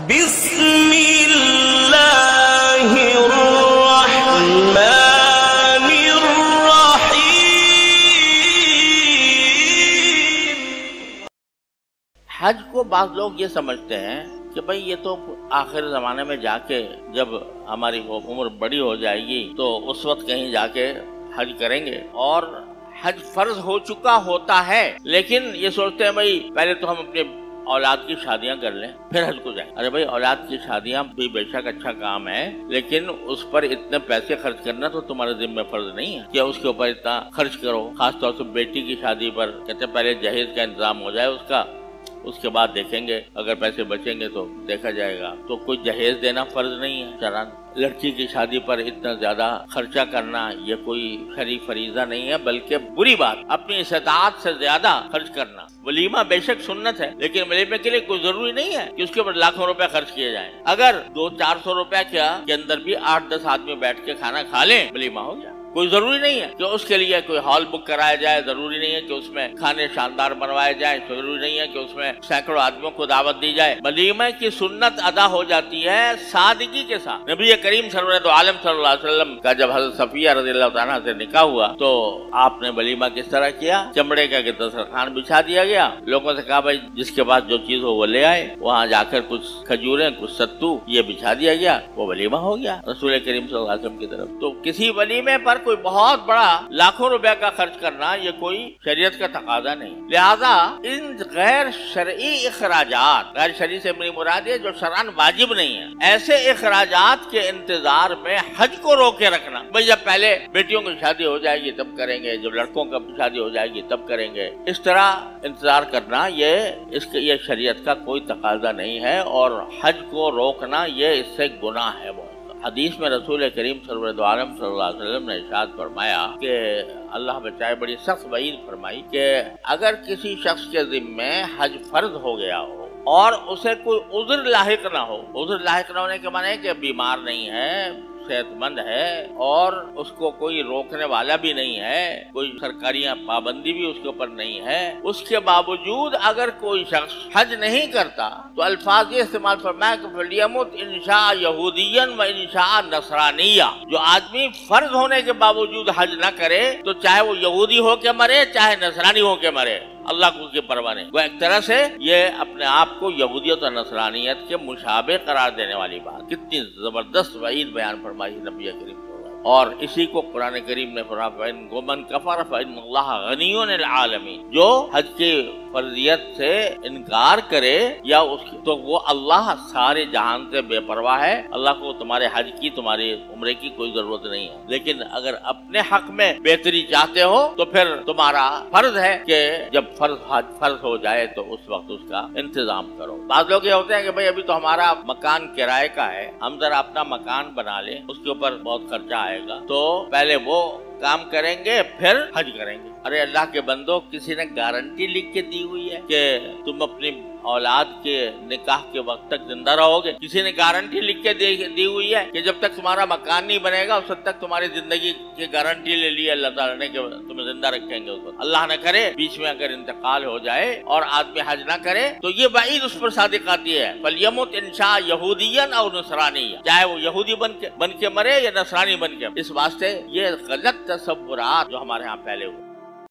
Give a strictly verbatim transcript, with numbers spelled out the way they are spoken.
بسم اللہ الرحمن الرحیم۔ حج کو بعض لوگ یہ سمجھتے ہیں کہ بھئی یہ تو آخر زمانے میں جا کے جب ہماری عمر بڑی ہو جائے گی تو اس وقت کہیں جا کے حج کریں گے، اور حج فرض ہو چکا ہوتا ہے، لیکن یہ سوچتے ہیں بھئی پہلے تو ہم اپنے اولاد کی شادیاں کر لیں پھر حج کو جائیں۔ ارے بھئی اولاد کی شادیاں بھی بے شک اچھا کام ہے، لیکن اس پر اتنے پیسے خرچ کرنا تو تمہارے ذمہ فرض نہیں ہے کہ اس کے اوپر اتنا خرچ کرو، خاص طور سے بیٹی کی شادی پر کہتے ہیں پہلے جہیز کا انتظام ہو جائے اس کا، اس کے بعد دیکھیں گے، اگر پیسے بچیں گے تو دیکھا جائے گا۔ تو کوئی جہیز دینا فرض نہیں ہے شرعاً۔ لڑکی کی شادی پر اتنا زیادہ خرچہ کرنا یہ کوئی شرعی فریضہ نہیں ہے، بلکہ بری بات، اپنی استطاعت سے زیادہ خرچ کرنا۔ ولیمہ بے شک سنت ہے، لیکن ولیمے کے لیے کوئی ضروری نہیں ہے کہ اس کے اوپر لاکھوں روپے خرچ کیے جائیں۔ اگر دو چار سو روپے کیا کے اندر بھی آٹھ دس آدمی بیٹھ کے کھانا کھا لیں، ولیمہ ہو گیا۔ کوئی ضروری نہیں ہے کہ اس کے لیے کوئی ہال بک کرایا جائے، ضروری نہیں ہے کہ اس میں کھانے شاندار بنوائے جائیں، ضروری نہیں ہے کہ اس میں سینکڑوں آدمیوں کو دعوت دی جائے۔ ولیمہ کی سنت ادا ہو جاتی ہے سادگی کے ساتھ۔ نبی کریم سرور دو عالم صلی اللہ علیہ وسلم کا جب حضرت صفیہ رضی اللہ تعالیٰ سے نکاح ہوا تو آپ نے ولیمہ کس طرح کیا؟ چمڑے کا دسترخوان بچھا دیا گیا، لوگوں سے کہا بھائی جس کے پاس جو چیز ہو وہ لے آئے، وہاں جا کر کچھ کھجوریں کچھ ستو یہ بچھا دیا گیا، وہ ولیمہ ہو گیا رسول کریم صلی اللہ علیہ وسلم کی طرف۔ تو کسی ولیمے پر کوئی بہت بڑا لاکھوں روپے کا خرچ کرنا یہ کوئی شریعت کا تقاضا نہیں، لہذا ان غیر شرعی اخراجات، غیر شرعی سے میری مراد ہے جو شرعاً واجب نہیں ہے، ایسے اخراجات کے انتظار میں حج کو روکے رکھنا، بھئی جب پہلے بیٹیوں کی شادی ہو جائے گی تب کریں گے، جب لڑکوں کی شادی ہو جائے گی تب کریں گے، اس طرح انتظار کرنا یہ اس کے یہ شریعت کا کوئی تقاضا نہیں ہے، اور حج کو روکنا یہ اس سے گناہ ہے۔ بہت حدیث میں رسول کریم سرور دو عالم صلی اللہ علیہ وسلم نے ارشاد فرمایا کہ اللہ بچائے بڑی سخت وعید فرمائی کہ اگر کسی شخص کے ذمے حج فرض ہو گیا ہو اور اسے کوئی عذر لاحق نہ ہو، عذر لاحق نہ ہونے کے معنی ہے کہ بیمار نہیں ہے، صحت مند ہے، اور اس کو کوئی روکنے والا بھی نہیں ہے، کوئی سرکاریاں پابندی بھی اس کے اوپر نہیں ہے، اس کے باوجود اگر کوئی شخص حج نہیں کرتا تو الفاظ یہ استعمال فرمایا کہ فَلْيَمُتْ إِنْ شَاءَ يَهُودِيًّا وَإِنْ شَاءَ نَصْرَانِيًّا۔ جو آدمی فرض ہونے کے باوجود حج نہ کرے تو چاہے وہ یہودی ہو کے مرے چاہے نصرانی ہو کے مرے، اللہ کو کی پرواہ نہیں۔ وہ ایک طرح سے یہ اپنے آپ کو یہودیت اور نصرانیت کے مشابہ قرار دینے والی بات، کتنی زبردست وعید بیان فرمائی نبی کریم۔ اور اسی کو قرآن کریم نے فرمایا فَإِنْ مَنْ كَفَرَ فَإِنَّ اللَّهَ غَنِيٌّ عَنِ الْعَالَمِينَ۔ جو حج کی فرضیت سے انکار کرے یا اس کی تو وہ اللہ سارے جہان سے بے پرواہ ہے، اللہ کو تمہارے حج کی تمہاری عمرے کی کوئی ضرورت نہیں ہے، لیکن اگر اپنے حق میں بہتری چاہتے ہو تو پھر تمہارا فرض ہے کہ جب فرض حج فرض ہو جائے تو اس وقت اس کا انتظام کرو۔ بعض لوگ یہ ہوتے ہیں کہ بھئی ابھی تو ہمارا مکان کرائے کا ہے، ہم ذرا اپنا مکان بنا لیں، اس کے اوپر بہت خرچہ آئے گا تو پہلے وہ کام کریں گے پھر حج کریں گے۔ ارے اللہ کے بندو، کسی نے گارنٹی لکھ کے دی ہوئی ہے کہ تم اپنی اولاد کے نکاح کے وقت تک زندہ رہو گے؟ کسی نے گارنٹی لکھ کے دی ہوئی ہے کہ جب تک تمہارا مکان نہیں بنے گا اس وقت تک تمہاری زندگی کی گارنٹی لے لی اللہ تعالیٰ نے کہ تمہیں زندہ رکھیں گے اس وقت؟ اللہ نہ کرے بیچ میں اگر انتقال ہو جائے اور آدمی حج نہ کرے تو یہ وعید اس پر صادق آتی ہے، فَلْيَمُتْ إِنْ شَاءَ يَهُودِيًّا أَوْ نَصْرَانِيًّا، چاہے وہ یہودی بن کے بن کے مرے یا نصرانی بن کے۔ اس واسطے یہ غلط تصورات جو ہمارے ہاں پھیلے ہوئے